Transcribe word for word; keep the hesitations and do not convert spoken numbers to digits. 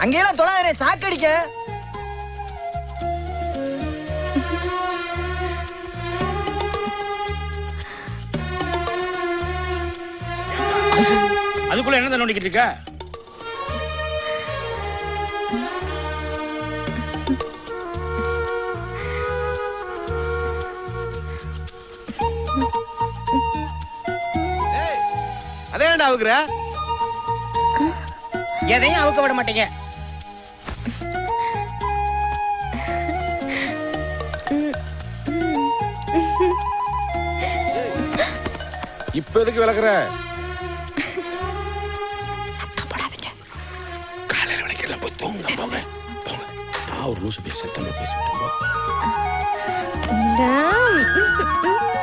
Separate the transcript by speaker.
Speaker 1: அங்கெல்லாம் தொடாதே சாக்கடிக்க.
Speaker 2: அதுக்குள்ள என்ன நோண்டிக்கிட்டு இருக்க?
Speaker 3: அதேண்டா அவுக்குற?
Speaker 4: எதையும் அவுக்க விட மாட்டீங்க.
Speaker 3: இப்ப எதுக்கு விளக்குற?
Speaker 5: சத்தம் போடாதீங்க.
Speaker 2: காலையில விளக்கல போய் தூங்க போங்க. போங்க. நான் ஒரு லூசு பேச சத்தமா பேசிட்டு போ.
Speaker 5: இல்ல